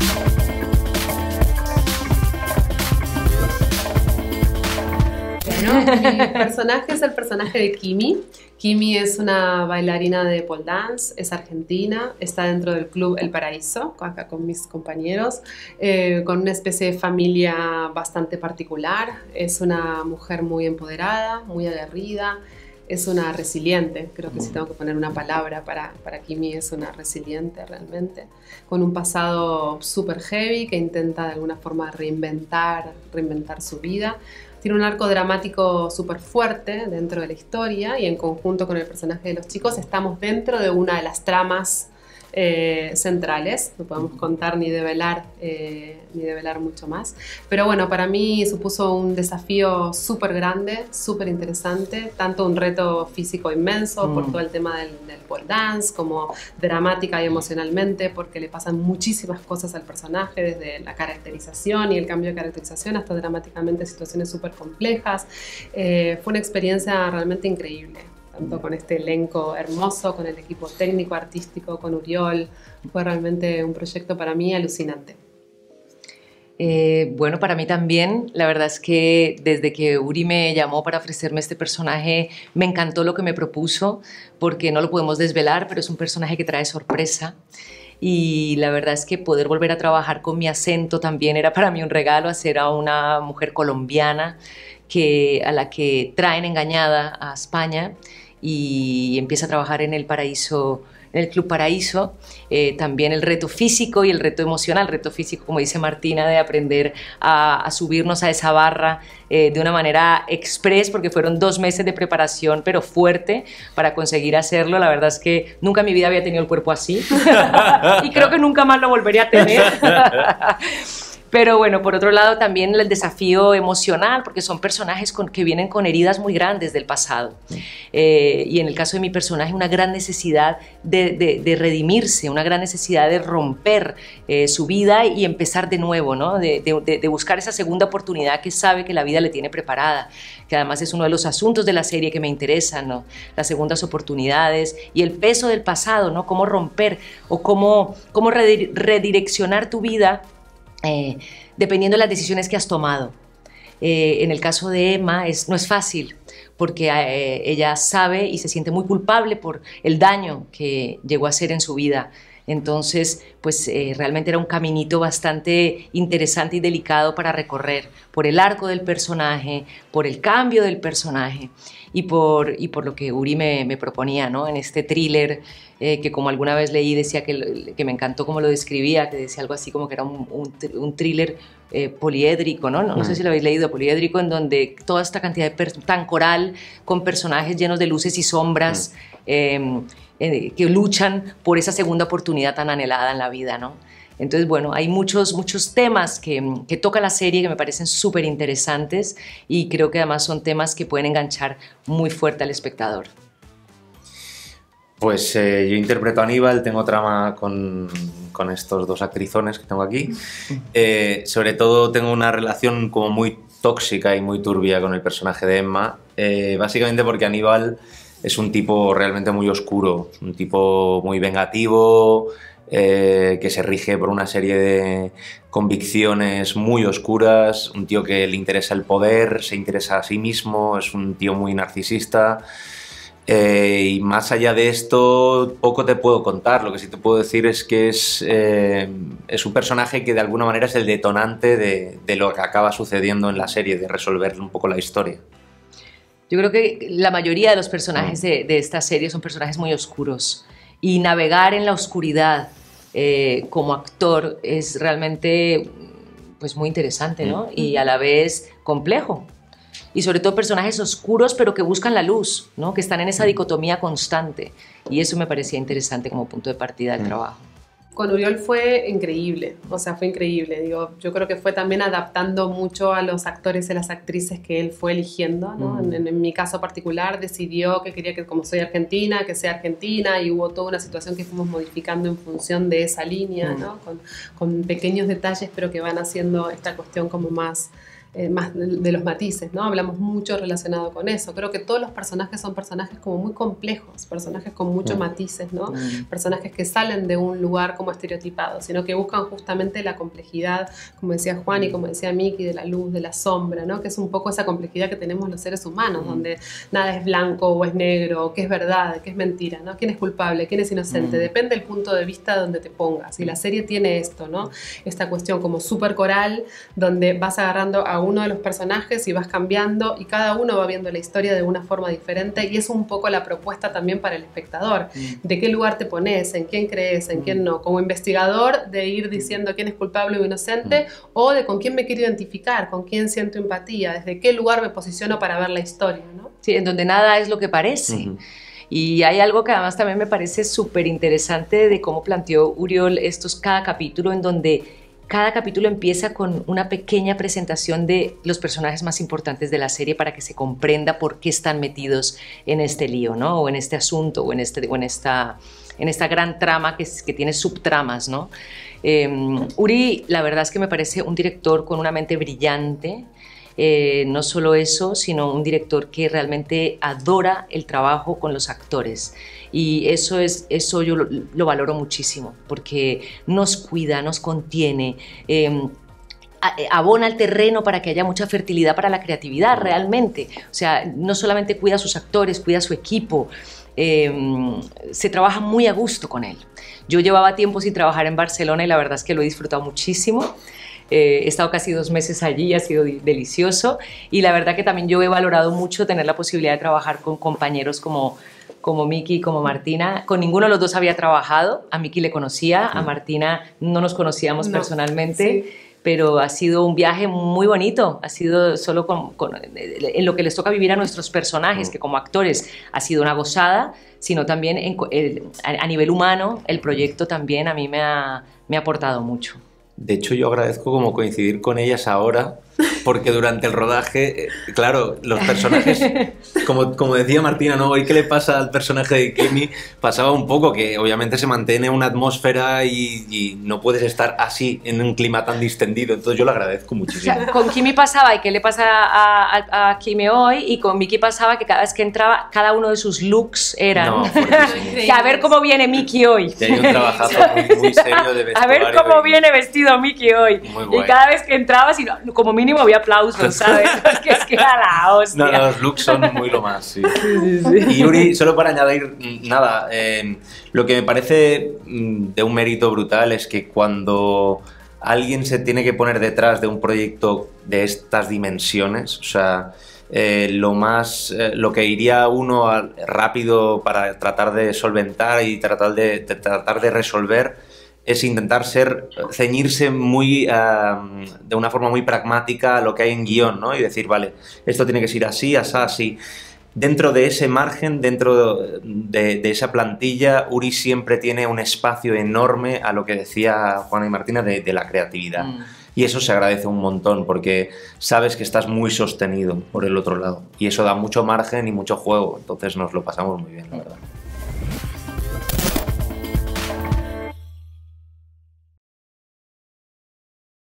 Mi personaje es el personaje de Kimi. Kimi es una bailarina de pole dance, es argentina, está dentro del club El Paraíso, acá con mis compañeros, con una especie de familia bastante particular. Es una mujer muy empoderada, muy aguerrida, es una resiliente. Creo que si tengo que poner una palabra para Kimi, es una resiliente realmente, con un pasado súper heavy que intenta de alguna forma reinventar su vida. Tiene un arco dramático súper fuerte dentro de la historia y en conjunto con el personaje de los chicos estamos dentro de una de las tramas centrales. No podemos contar ni develar mucho más. Pero bueno, para mí supuso un desafío súper grande, súper interesante, tanto un reto físico inmenso por todo el tema del pole dance, como dramática y emocionalmente, porque le pasan muchísimas cosas al personaje, desde la caracterización y el cambio de caracterización hasta dramáticamente situaciones súper complejas. Fue una experiencia realmente increíble, tanto con este elenco hermoso, con el equipo técnico, artístico, con Uriol. Fue realmente un proyecto para mí alucinante. Bueno, para mí también. La verdad es que desde que Uri me llamó para ofrecerme este personaje, me encantó lo que me propuso, porque no lo podemos desvelar, pero es un personaje que trae sorpresa. Y la verdad es que poder volver a trabajar con mi acento también era para mí un regalo, hacer a una mujer colombiana a la que traen engañada a España y empieza a trabajar en el Paraíso, en el Club Paraíso. También el reto físico y el reto emocional. El reto físico, como dice Martina, de aprender a subirnos a esa barra de una manera express, porque fueron 2 meses de preparación, pero fuerte, para conseguir hacerlo. La verdad es que nunca en mi vida había tenido el cuerpo así y creo que nunca más lo volveré a tener. Pero bueno, por otro lado también el desafío emocional, porque son personajes que vienen con heridas muy grandes del pasado. Y en el caso de mi personaje, una gran necesidad de redimirse, una gran necesidad de romper su vida y empezar de nuevo, ¿no? De buscar esa segunda oportunidad que sabe que la vida le tiene preparada, que además es uno de los asuntos de la serie que me interesan, ¿no? Las segundas oportunidades y el peso del pasado, ¿no? Cómo romper o cómo redireccionar tu vida dependiendo de las decisiones que has tomado. En el caso de Emma no es fácil, porque ella sabe y se siente muy culpable por el daño que llegó a hacer en su vida. Entonces, pues realmente era un caminito bastante interesante y delicado para recorrer, por el arco del personaje, por el cambio del personaje y por lo que Uri me proponía, ¿no? En este thriller que, como alguna vez leí, decía que me encantó cómo lo describía, que decía algo así como que era un thriller poliédrico, ¿no? No sé si lo habéis leído, poliédrico, en donde toda esta cantidad tan coral, con personajes llenos de luces y sombras, que luchan por esa segunda oportunidad tan anhelada en la vida, ¿no? Entonces, bueno, hay muchos temas que toca la serie que me parecen súper interesantes y creo que además son temas que pueden enganchar muy fuerte al espectador. Pues yo interpreto a Aníbal, tengo trama con estos 2 actrizones que tengo aquí. Sobre todo tengo una relación como muy tóxica y muy turbia con el personaje de Emma, básicamente porque Aníbal es un tipo realmente muy oscuro, un tipo muy vengativo, que se rige por una serie de convicciones muy oscuras, un tío que le interesa el poder, se interesa a sí mismo, es un tío muy narcisista. Y más allá de esto, poco te puedo contar. Lo que sí te puedo decir es que es un personaje que de alguna manera es el detonante de lo que acaba sucediendo en la serie, de resolver un poco la historia. Yo creo que la mayoría de los personajes de esta serie son personajes muy oscuros, y navegar en la oscuridad como actor es realmente pues muy interesante, ¿no? Y a la vez complejo. Y sobre todo personajes oscuros pero que buscan la luz, ¿no? Que están en esa dicotomía constante, y eso me parecía interesante como punto de partida del trabajo. Con Uriol fue increíble, o sea, fue increíble. Digo, yo creo que fue también adaptando mucho a los actores y las actrices que él fue eligiendo, ¿no? En mi caso particular decidió que quería que, como soy argentina, que sea argentina, y hubo toda una situación que fuimos modificando en función de esa línea, ¿no? Con pequeños detalles, pero que van haciendo esta cuestión como más más de los matices, ¿no? Hablamos mucho relacionado con eso. Creo que todos los personajes son personajes como muy complejos, personajes con muchos matices, ¿no? Personajes que salen de un lugar como estereotipado, sino que buscan justamente la complejidad, como decía Juan y como decía Miki, de la luz, de la sombra, ¿no? Que es un poco esa complejidad que tenemos los seres humanos, donde nada es blanco o es negro, o qué es verdad, qué es mentira, ¿no? ¿Quién es culpable, quién es inocente? Depende del punto de vista donde te pongas. Y la serie tiene esto, ¿no? Esta cuestión como súper coral, donde vas agarrando a uno de los personajes y vas cambiando, y cada uno va viendo la historia de una forma diferente, y es un poco la propuesta también para el espectador, de qué lugar te pones, en quién crees, en quién no, como investigador, de ir diciendo quién es culpable o inocente, o de con quién me quiero identificar, con quién siento empatía, desde qué lugar me posiciono para ver la historia, ¿no? Sí, en donde nada es lo que parece. Y hay algo que además también me parece súper interesante de cómo planteó Uriol cada capítulo, en donde cada capítulo empieza con una pequeña presentación de los personajes más importantes de la serie para que se comprenda por qué están metidos en este lío, ¿no? O en este asunto, o en esta gran trama que tiene subtramas, ¿no? Uri, la verdad es que me parece un director con una mente brillante. No solo eso, sino un director que realmente adora el trabajo con los actores, y eso yo lo valoro muchísimo, porque nos cuida, nos contiene, abona el terreno para que haya mucha fertilidad para la creatividad realmente. O sea, no solamente cuida a sus actores, cuida a su equipo, se trabaja muy a gusto con él. Yo llevaba tiempo sin trabajar en Barcelona y la verdad es que lo he disfrutado muchísimo. He estado casi 2 meses allí, ha sido delicioso, y la verdad que también yo he valorado mucho tener la posibilidad de trabajar con compañeros como Miki y como Martina. Con ninguno de los dos había trabajado. A Miki le conocía, a Martina no nos conocíamos personalmente, pero ha sido un viaje muy bonito. Ha sido solo en lo que les toca vivir a nuestros personajes, que como actores ha sido una gozada, sino también a nivel humano. El proyecto también a mí me ha aportado mucho. De hecho, yo agradezco como coincidir con ellas ahora, porque durante el rodaje, claro, los personajes, como decía Martina, ¿no? Hoy, ¿qué le pasa al personaje de Kimi? Pasaba un poco que obviamente se mantiene una atmósfera y no puedes estar así en un clima tan distendido, entonces yo lo agradezco muchísimo. O sea, con Kimi pasaba, ¿y qué le pasa a Kimi hoy? Y con Miki pasaba que cada vez que entraba, cada uno de sus looks eran... que a ver cómo viene Miki hoy. Y hay un trabajazo muy serio de vestuario. A ver cómo viene vestido Miki hoy. Y cada vez que entrabas, como mínimo había aplausos, ¿sabes? Es que era la hostia. No, los looks son muy lo más, sí. Y Yuri, solo para añadir nada, lo que me parece de un mérito brutal es que cuando alguien se tiene que poner detrás de un proyecto de estas dimensiones, o sea, lo que iría uno rápido para tratar de solventar y tratar de resolver, es intentar ceñirse de una forma muy pragmática a lo que hay en guión, ¿no? Y decir, vale, esto tiene que ser así, así. Dentro de ese margen, dentro de esa plantilla, Uri siempre tiene un espacio enorme a lo que decía Juana y Martina de la creatividad. Y eso se agradece un montón, porque sabes que estás muy sostenido por el otro lado. Y eso da mucho margen y mucho juego, entonces nos lo pasamos muy bien, la verdad.